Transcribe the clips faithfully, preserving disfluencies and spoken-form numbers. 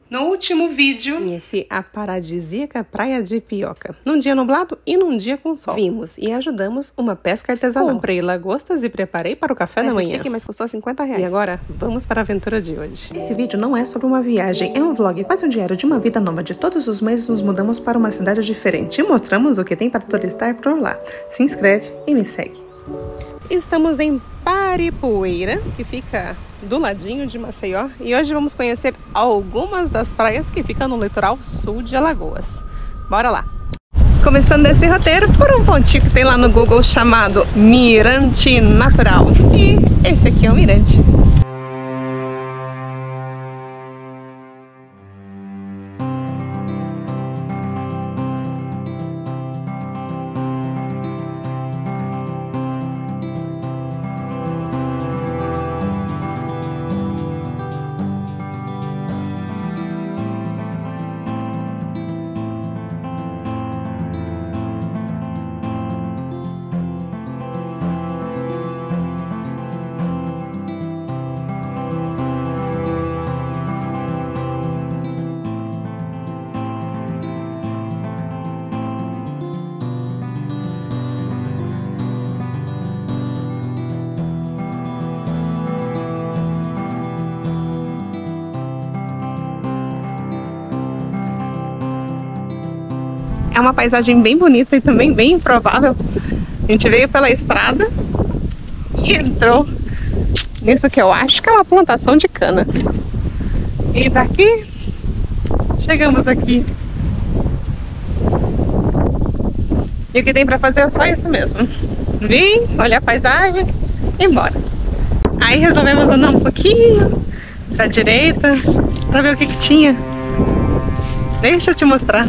No último vídeo, conheci a paradisíaca Praia de Ipioca. Num dia nublado e num dia com sol. Vimos e ajudamos uma pesca artesanal. Comprei lagostas e preparei para o café da manhã. Que mais custou cinquenta reais. E agora, vamos para a aventura de hoje. Esse vídeo não é sobre uma viagem, é um vlog, quase um diário de uma vida nômade. Todos os meses nos mudamos para uma cidade diferente e mostramos o que tem para turistar por lá. Se inscreve e me segue. Estamos em Paripueira, que fica do ladinho de Maceió, e hoje vamos conhecer algumas das praias que ficam no litoral sul de Alagoas. Bora lá! Começando esse roteiro por um pontinho que tem lá no Google chamado Mirante Natural. E esse aqui é o mirante. É uma paisagem bem bonita e também bem improvável. A gente veio pela estrada e entrou nisso que eu acho que é uma plantação de cana. E daqui chegamos aqui. E o que tem pra fazer é só isso mesmo. Vim, olhar a paisagem e embora. Aí resolvemos andar um pouquinho pra direita pra ver o que que tinha. Deixa eu te mostrar.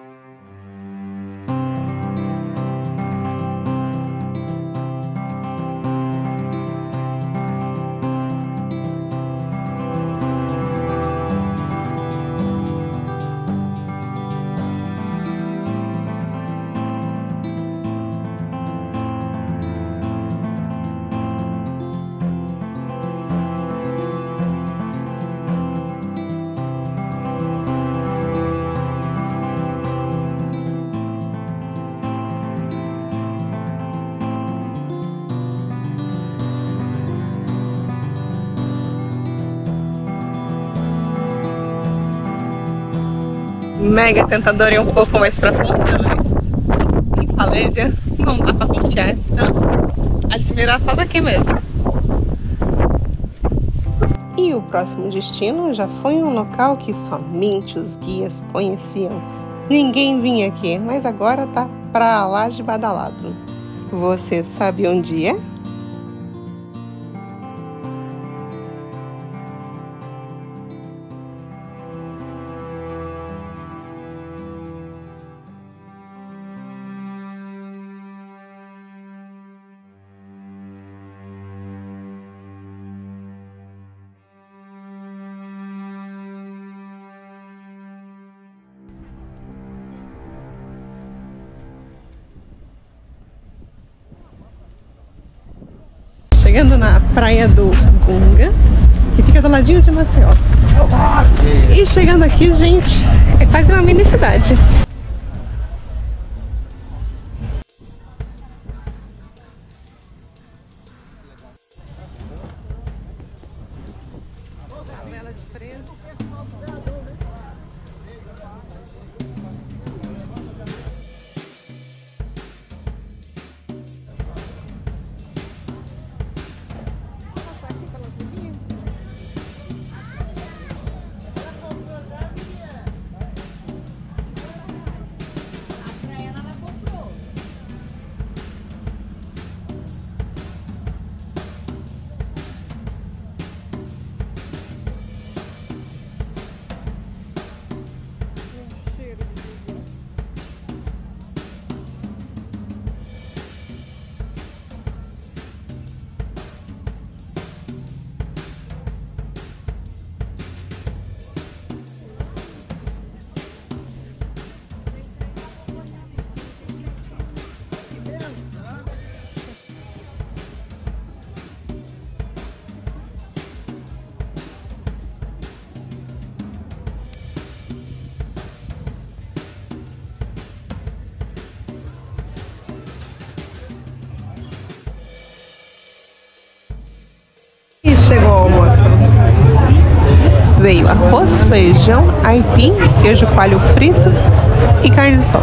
Mega tentador e um pouco mais pra frente, mas em falésia não dá pra confiar, então admirar só daqui mesmo. E o próximo destino já foi um local que somente os guias conheciam. Ninguém vinha aqui, mas agora tá pra lá de badalado. Você sabe onde é? Chegando na praia do Gunga, que fica do ladinho de Maceió. E chegando aqui, gente, é quase uma mini cidade. veio arroz, feijão, aipim, queijo coalho frito e carne de sol.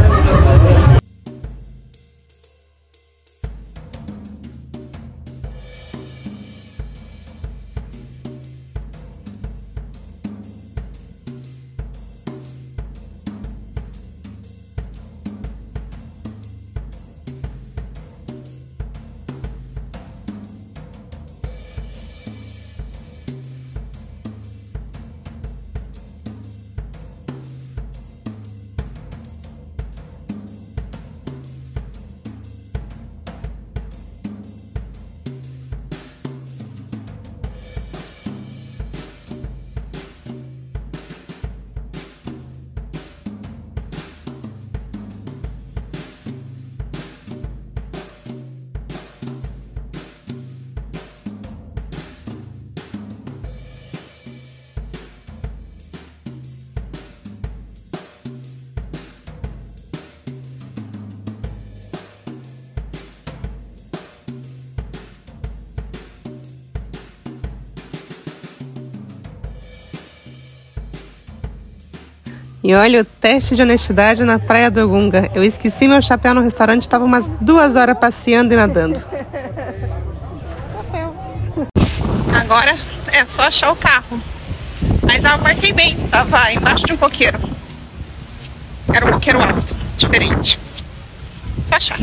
E olha o teste de honestidade na Praia do Gunga. Eu esqueci meu chapéu no restaurante, estava umas duas horas passeando e nadando. Chapéu. Agora é só achar o carro. Mas eu marquei bem, tava embaixo de um coqueiro. Era um coqueiro alto, diferente. Só achar.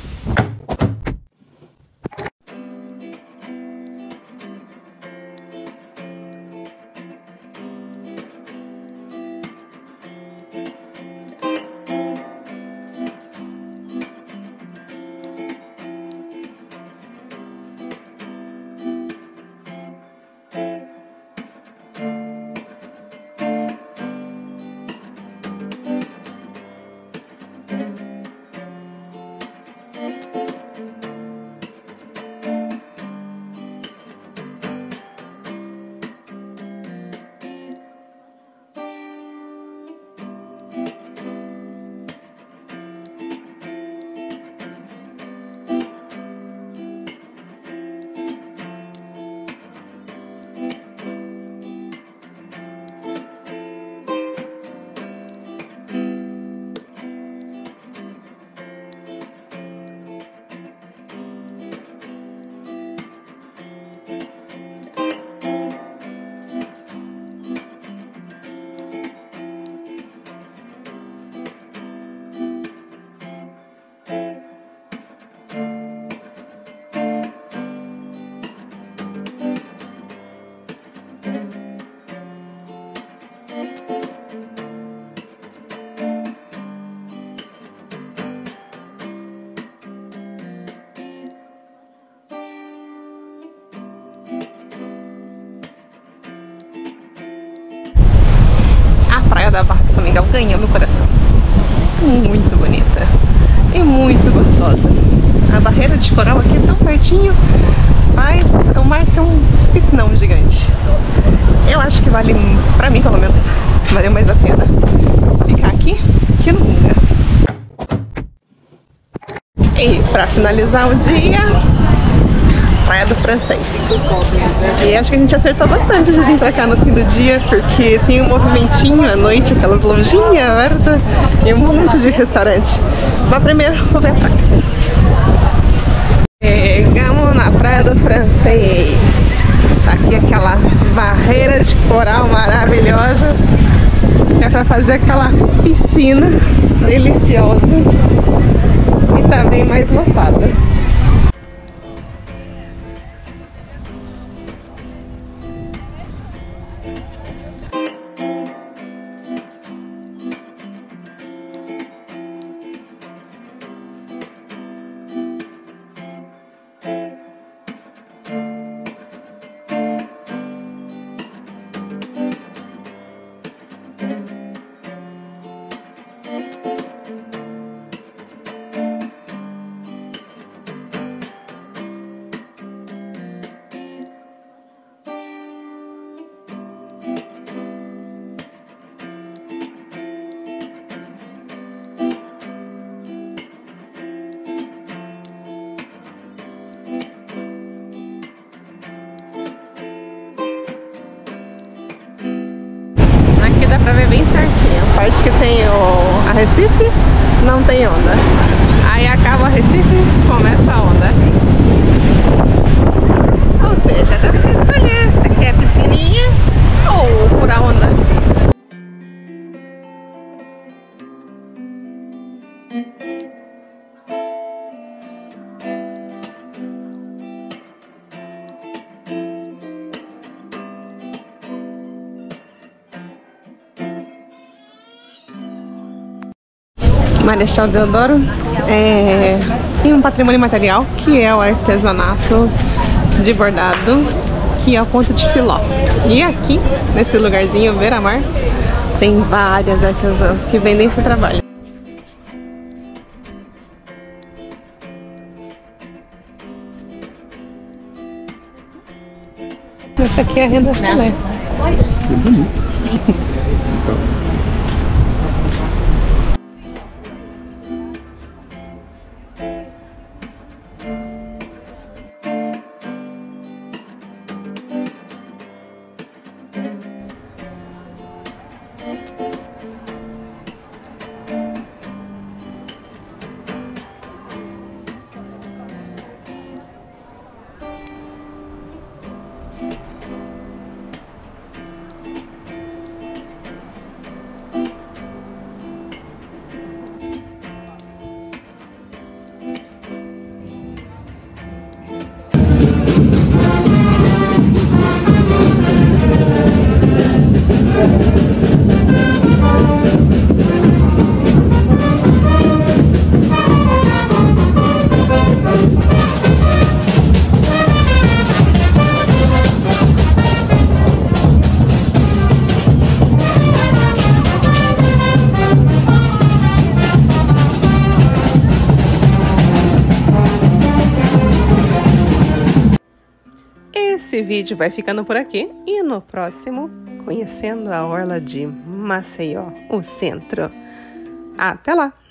Praia da Barra de São Miguel ganhou meu coração. Muito bonita e muito gostosa. A barreira de coral aqui é tão pertinho, mas o mar é um piscinão gigante. Eu acho que vale, pra mim pelo menos, valeu mais a pena ficar aqui que no Gunga. E pra finalizar o dia, Praia do Francês. E acho que a gente acertou bastante de vir pra cá no fim do dia, porque tem um movimentinho à noite, aquelas lojinhas abertas e um monte de restaurante. Mas primeiro vou ver a praia. Chegamos na Praia do Francês. Tá aqui aquela barreira de coral maravilhosa. É pra fazer aquela piscina deliciosa. E tá bem mais lotada. dá pra ver bem certinho. A parte que tem o, a Recife não tem onda. Aí acaba a Recife, começa a onda. Ou seja, dá pra você escolher se quer piscininha ou pura onda. Marechal Deodoro é, tem um patrimônio material que é o artesanato de bordado, que é o ponto de Filó. E aqui, nesse lugarzinho, beira-mar, tem várias artesãs que vendem esse trabalho. Essa aqui é a renda filé. Que bonito. Sim. Esse vídeo vai ficando por aqui e no próximo, conhecendo a orla de Maceió, o centro. Até lá!